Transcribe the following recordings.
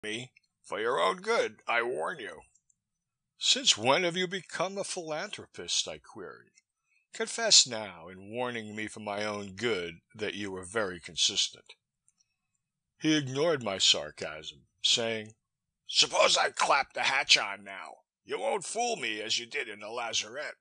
me. For your own good, I warn you." "Since when have you become a philanthropist?" I queried. "Confess now, in warning me for my own good, that you were very consistent." He ignored my sarcasm, saying, "Suppose I clap the hatch on now. You won't fool me as you did in the lazarette."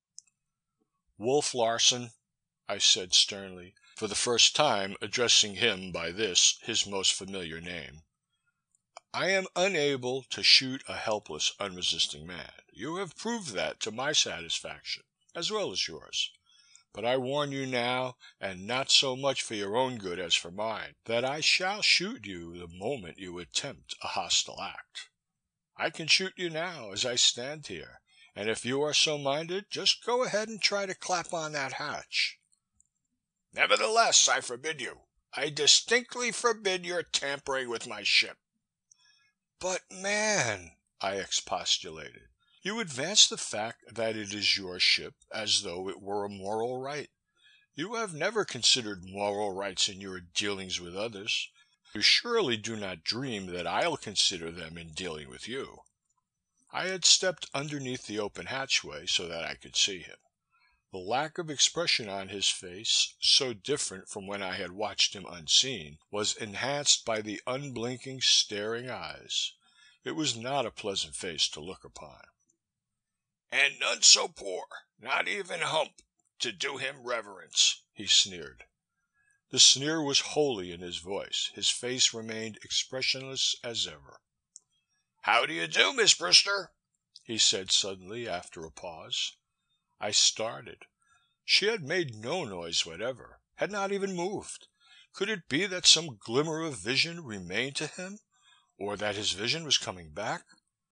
"Wolf Larsen," I said sternly, for the first time addressing him by this, his most familiar name, "I am unable to shoot a helpless, unresisting man. You have proved that to my satisfaction, as well as yours. But I warn you now, and not so much for your own good as for mine, that I shall shoot you the moment you attempt a hostile act. I can shoot you now, as I stand here, and if you are so minded, just go ahead and try to clap on that hatch." "Nevertheless, I forbid you. I distinctly forbid your tampering with my ship." "But man," I expostulated, "you advance the fact that it is your ship as though it were a moral right. You have never considered moral rights in your dealings with others. You surely do not dream that I'll consider them in dealing with you." I had stepped underneath the open hatchway so that I could see him. The lack of expression on his face, so different from when I had watched him unseen, was enhanced by the unblinking, staring eyes. It was not a pleasant face to look upon. "And none so poor, not even Hump, to do him reverence," he sneered. The sneer was wholly in his voice. His face remained expressionless as ever. "How do you do, Miss Brewster?" he said suddenly, after a pause. I started. She had made no noise whatever, had not even moved. Could it be that some glimmer of vision remained to him, or that his vision was coming back?